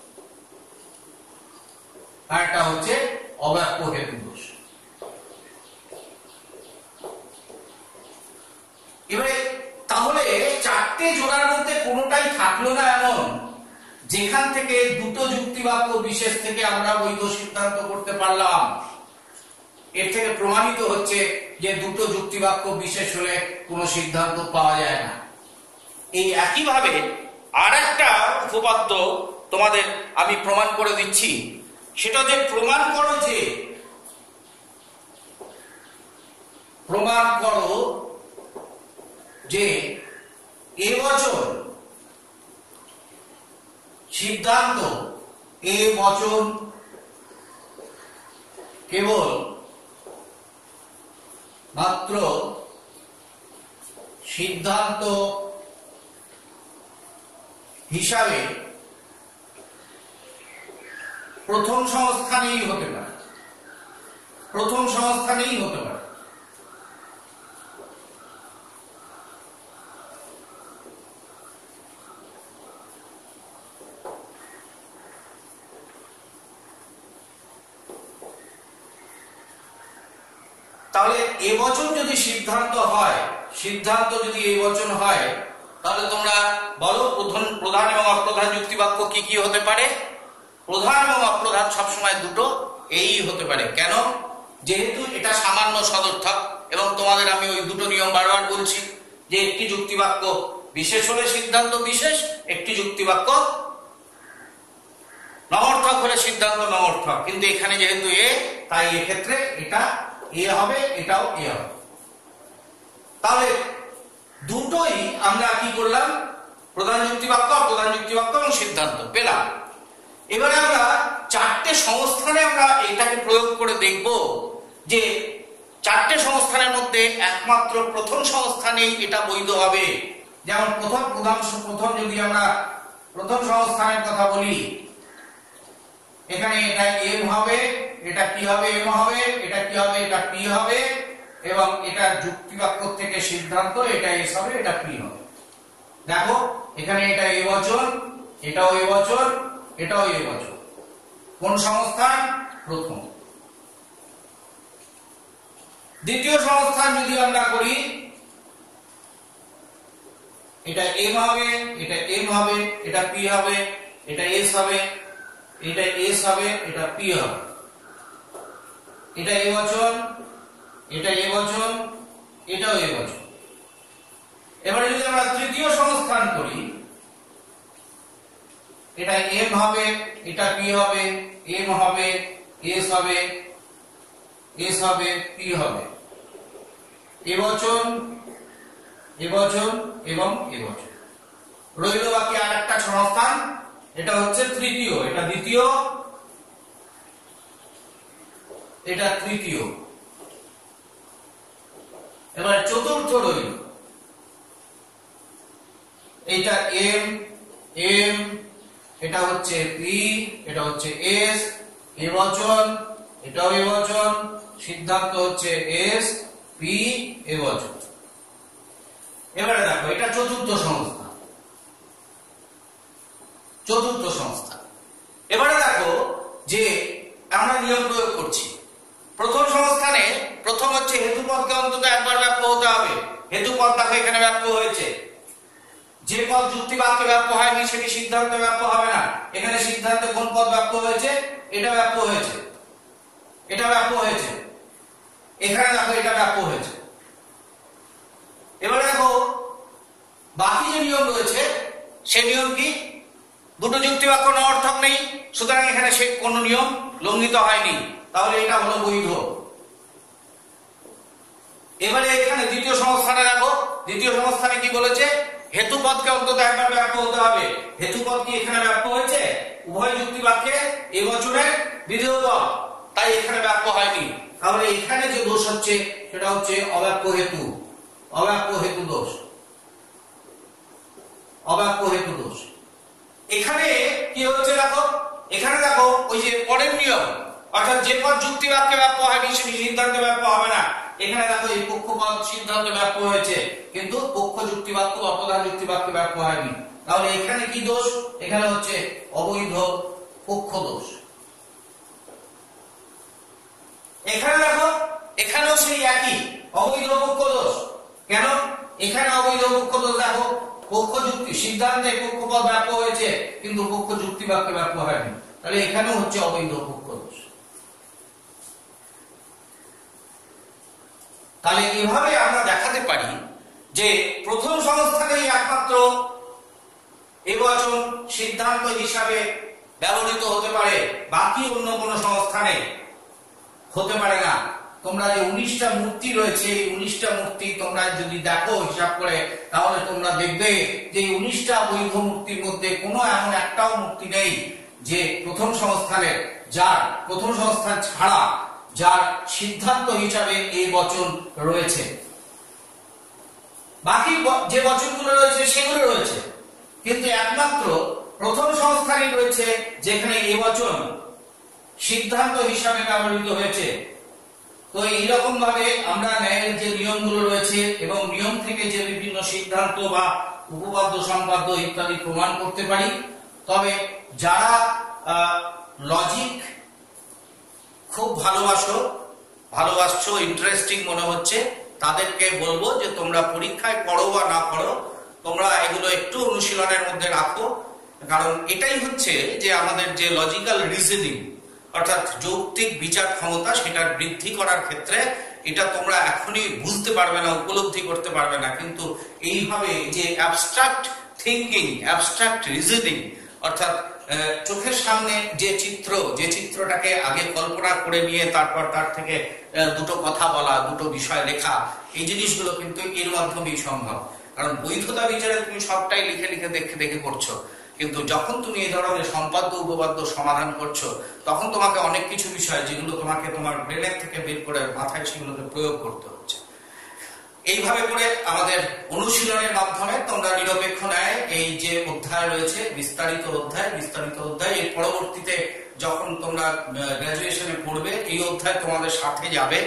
আর একটা হচ্ছে অব্যাপ্য হেতু দোষ। এবারে তাহলে চারটে জোড়ার মধ্যে কোনোটাই থাকলো না এমন যেখান থেকে দুটো যুক্তি বাক্য বিশেষ থেকে আমরা বৈধ সিদ্ধান্ত করতে পারলাম। এর থেকে প্রমাণিত হচ্ছে যে দুটো যুক্তি বাক্য বিশেষ হলে কোনো সিদ্ধান্ত পাওয়া যায় না। এই একইভাবে আর একটা উপপাদ্য তোমাদের আমি প্রমাণ করে দিচ্ছি, সেটা যে প্রমাণ করো যে এ বচন সিদ্ধান্ত এ বচন কেবল মাত্র সিদ্ধান্ত হিসাবে প্রথম সংস্থানেই হতে পারে। তাহলে এ বচন যদি সিদ্ধান্ত যদি এই বচন হয়, তাহলে তোমরা বলো প্রধান এবং অপ্রধান যুক্তি বাক্য কি কি হতে পারে? প্রধান এবং অপ্রধান সবসময় দুটো এই হতে পারে। কেন? যেহেতু এটা সামান্য সদর্থক, এবং তোমাদের আমি ওই দুটো নিয়ম বারবার বলছি যে একটি যুক্তি বাক্য বিশেষ হলে সিদ্ধান্ত বিশেষ, একটি যুক্তি বাক্য নমর্থক হলে সিদ্ধান্ত নমর্থক। কিন্তু এখানে যেহেতু এ, তাই এক্ষেত্রে এটা এ হবে, এটাও এ হবে। তাহলে দুটোই আমরা কি করলাম? প্রধান যুক্তি বাক্য, অপ্রধান যুক্তি বাক্য এবং সিদ্ধান্ত পেলাম। এবারে আমরা চারটে সংস্থানে আমরা এটাকে প্রয়োগ করে দেখব যে চারটে সংস্থানের মধ্যে একমাত্র প্রথম সংস্থানেই এটা বৈধ হবে। যেমন প্রথম যদি আমরা প্রথম সংস্থানের কথা বলি, এখানে এটা এম হবে, এটা কি হবে? এম হবে। এটা কি হবে? এটা পি হবে। এবং এটা যুক্তি বাক্য থেকে সিদ্ধান্ত, এটা এস হবে, এটা পি হবে। দেখো এখানে এটা এ বচন, এটাও এ বচন, এটাও এ বচন। কোন সংস্থান? প্রথম। দ্বিতীয় সংস্থান যদি আমরা করি, এটা এম হবে, এটা এম হবে, এটা পি হবে, এটা এস হবে, এটা এস হবে, এটা পি হবে। এটা এ বচন, এটা এ বচন, এটাও এ বচন। এবারে যদি আমরা তৃতীয় সংস্থান করি, এটা এম হবে, এটা পি হবে, এম হবে, এস হবে, এস হবে, পি হবে। এ বচন, এ বচন এবং এ বচন। রইল বাকি আর একটা সংস্থান, এটা হচ্ছে তৃতীয়। এটা দ্বিতীয়, এটা তৃতীয়। এবার চতুর্থ রইল, এটা এম, এম, এটা হচ্ছে পি, এটা হচ্ছে এস, এবচন, এটাও এবচন, সিদ্ধান্ত হচ্ছে এস পি এবচন। এবারে দেখো এটা চতুর্থ সংস্থা, চতুর্থ সংস্থা। এবারে দেখো যে আমরা নিয়ম প্রয়োগ করছি। প্রথম সংস্থানে প্রথম হচ্ছে হেতুপদকে অন্তত একবার ব্যাপ্য হতে হবে। হেতুপদ দেখো এখানে ব্যাপ্য হয়েছে। যে পদ যুক্তি বাক্যে ব্যাপ্য হয়নি সেটি সিদ্ধান্তে ব্যাপ্য হবে না। এখানে সিদ্ধান্তে কোন পদ ব্যাপ্য হয়েছে? এটা ব্যাপ্য হয়েছে, এটা ব্যাপ্য হয়েছে, এখানে দেখো এটা ব্যাপ্য হয়েছে। এবারে দেখো বাকি যে নিয়ম রয়েছে সেই নিয়ম কি? দুটো যুক্তি বাক্য কোনো অর্থক নেই, সুতরাং এখানে সে কোন নিয়ম লঙ্ঘিত হয়নি, তাহলে এটা হলো বৈধ। এবারে এখানে দ্বিতীয় সংস্থানে দেখো, দ্বিতীয় সংস্থানে কি বলেছে? হেতুপদকে অন্তত একবার ব্যাপ্য হতে হবে। হেতুপদ কি এখানে ব্যাপ্য হয়েছে? উভয় যুক্তি বাক্যে এবচনের বিধেয় পদ, তাই এখানে ব্যাপ্য হয়নি। তাহলে এখানে যে দোষ হচ্ছে সেটা হচ্ছে অব্যাপ্য হেতু, অব্যাপ্য হেতু দোষ, অব্যাপ্য হেতু দোষ। এখানে কি হচ্ছে দেখো, এখানে দেখো ওই যে পরের নিয়ম, অর্থাৎ যে পদ যুক্তি বাক্যে ব্যাপ্য হয়নি সেটি সিদ্ধান্তে ব্যাপ্য হবে না। এখানে দেখো এই পক্ষপদ সিদ্ধান্তে ব্যাপ্য হয়েছে, কিন্তু পক্ষ যুক্তি বাক্য বা প্রধান যুক্তি বাক্যে ব্যাপ্য হয়নি। তাহলে এখানে কি দোষ? এখানে হচ্ছে অবৈধ পক্ষ দোষ। এখানে দেখো এখানেও সেই একই অবৈধ পক্ষ দোষ। কেন এখানে অবৈধ পক্ষ দোষ? দেখো পক্ষ যুক্তি সিদ্ধান্তে পক্ষপদ ব্যাপ্য হয়েছে কিন্তু পক্ষ যুক্তি বাক্যে ব্যাপ্য হয়নি, তাহলে এখানেও হচ্ছে অবৈধ পক্ষ দোষ। তাহলে এভাবে আমরা দেখাতে পারি যে প্রথম সংস্থানেই একমাত্র এবচন সিদ্ধান্ত হিসাবে ব্যবহৃত হতে পারে, বাকি অন্য কোন সংস্থানে হতে পারে না। তোমরা যে 19টা মূর্তি রয়েছে, এই 19টা মূর্তি তোমরা যদি দেখো হিসাব করে, তাহলে তোমরা দেখবে যে 19টা বৈধ মূর্তির মধ্যে কোনো এমন একটাও মূর্তি নেই যে প্রথম সংস্থানের, যার প্রথম সংস্থান ছাড়া যার সিদ্ধান্ত হিসাবে এই বচন রয়েছে। বাকি যে বচনগুলো রয়েছে সেগুলো রয়েছে, কিন্তু একমাত্র প্রথম সংস্থানই রয়েছে যেখানে এই বচন সিদ্ধান্ত হিসাবে ব্যবহৃত হয়েছে। তো এইরকম ভাবে আমরা ন্যায়ের যে নিয়মগুলো রয়েছে এবং নিয়ম থেকে যে বিভিন্ন সিদ্ধান্ত বা উপপাদ্য সম্পাদ্য ইত্যাদি প্রমাণ করতে পারি। তবে যারা লজিক খুব ভালোবাসছো, ইন্টারেস্টিং মনে হচ্ছে, তাদেরকে বলবো যে তোমরা পরীক্ষায় পড়ো বা না পড়ো, তোমরা এগুলো একটু অনুশীলনের মধ্যে রাখো। কারণ এটাই হচ্ছে যে আমাদের যে লজিক্যাল রিজনিং অর্থাৎ যৌক্তিক বিচার ক্ষমতা, সেটা বৃদ্ধি করার ক্ষেত্রে এটা তোমরা এখনই বুঝতে পারবে না, উপলব্ধি করতে পারবে না, কিন্তু এইভাবে যে অ্যাবস্ট্রাক্ট থিঙ্কিং, অ্যাবস্ট্রাক্ট রিজনিং অর্থাৎ চোখের সামনে যে চিত্রটাকে আগে কল্পনা করে নিয়ে তারপর তার থেকে দুটো কথা বলা, দুটো বিষয় লেখা, এই জিনিসগুলো কিন্তু এর মাধ্যমেই সম্ভব। কারণ বৈধতা বিচারে তুমি সবটাই লিখে দেখে করছো, কিন্তু যখন তুমি এই ধরনের সম্পাদ্য উপপাদ্য সমাধান করছো তখন তোমাকে অনেক কিছু বিষয় যেগুলো তোমাকে তোমার ব্রেনের থেকে বের করে মাথায় সেগুলোকে প্রয়োগ করতে হচ্ছে। এইভাবে করে আমাদের অনুশীলনের মাধ্যমে তোমরা নিরপেক্ষ ন্যায় এই যে অধ্যায় রয়েছে বিস্তারিত অধ্যায় এর পরবর্তীতে যখন তোমরা গ্র্যাজুয়েশনে পড়বে এই অধ্যায় তোমাদের সাথে যাবে।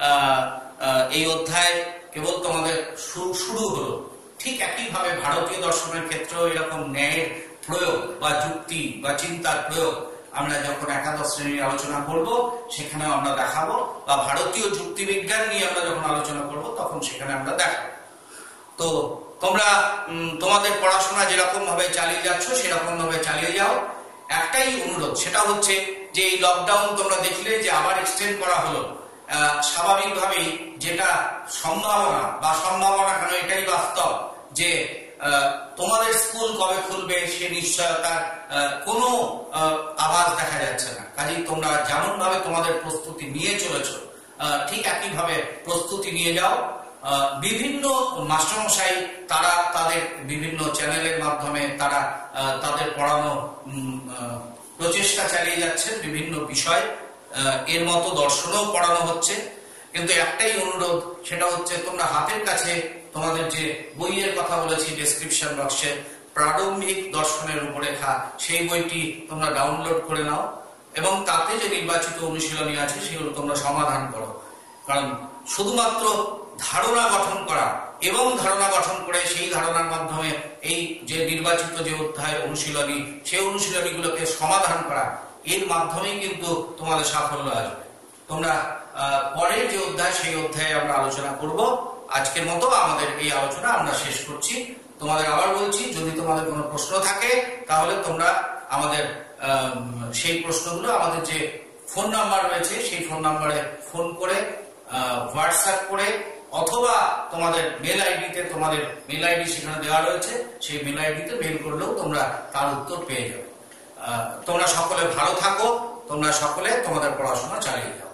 এই অধ্যায় কেবল তোমাদের শুরু হলো। ঠিক একইভাবে ভারতীয় দর্শনের ক্ষেত্রেও এরকম ন্যায়ের প্রয়োগ বা যুক্তি বা চিন্তার প্রয়োগ আমরা যখন একাদশ শ্রেণীর আলোচনা করব সেখানেও আমরা দেখাবো, বা ভারতীয় যুক্তিবিজ্ঞান নিয়ে আমরা যখন আলোচনা করব তখন সেখানে আমরা দেখাবো। তো তোমরা তোমাদের পড়াশোনা যেরকম ভাবে চালিয়ে যাচ্ছ সেরকম ভাবে চালিয়ে যাও। একটাই অনুরোধ, সেটা হচ্ছে যে এই লকডাউন তোমরা দেখলে যে আবার এক্সটেন্ড করা হলো, স্বাভাবিকভাবেই যেটা সম্ভাবনা কেন এটাই বাস্তব যে তোমাদের স্কুল কবে খুলবে সে নিশ্চয়তার কোনো আভাস দেখা যাচ্ছে না। কাজেই তোমরা যেমন ভাবে তোমাদের প্রস্তুতি নিয়ে চলেছ ঠিক একই ভাবে প্রস্তুতি নিয়ে যাও। বিভিন্ন মাস্টারমশাই তারা তাদের বিভিন্ন চ্যানেলের মাধ্যমে তারা তাদের পড়ানো প্রচেষ্টা চালিয়ে যাচ্ছেন বিভিন্ন বিষয়, এর মতো দর্শনও পড়ানো হচ্ছে। কিন্তু একটাই অনুরোধ, সেটা হচ্ছে তোমরা হাতের কাছে তোমাদের যে বইয়ের কথা বলেছি ডেসক্রিপশন বক্সে, প্রারম্ভিক দর্শনের রূপরেখা, সেই বইটি তোমরা ডাউনলোড করে নাও এবং তাতে যে নির্বাচিত অনুশীলনী আছে সেগুলো তোমরা সমাধান করো। কারণ শুধুমাত্র ধারণা গঠন করা এবং ধারণা গঠন করে সেই ধারণার মাধ্যমে এই যে নির্বাচিত যে অধ্যায় অনুশীলনী, সেই অনুশীলনীগুলোকে সমাধান করা, এর মাধ্যমেই কিন্তু তোমাদের সাফল্য আসবে। তোমরা পরের যে অধ্যায়, সেই অধ্যায়ে আমরা আলোচনা করব। আজকের মতো আমাদের এই আলোচনা আমরা শেষ করছি। তোমাদের আবার বলছি, যদি তোমাদের কোনো প্রশ্ন থাকে তাহলে তোমরা আমাদের সেই প্রশ্নগুলো আমাদের যে ফোন নাম্বার রয়েছে সেই ফোন নাম্বারে ফোন করে, হোয়াটসঅ্যাপ করে, অথবা তোমাদের মেল আইডিতে, তোমাদের মেল আইডি সেখানে দেওয়া রয়েছে, সেই মেল আইডিতে মেল করলেও তোমরা তার উত্তর পেয়ে যাবে। তোমরা সকলে ভালো থাকো, তোমরা সকলে তোমাদের পড়াশোনা চালিয়ে যাও।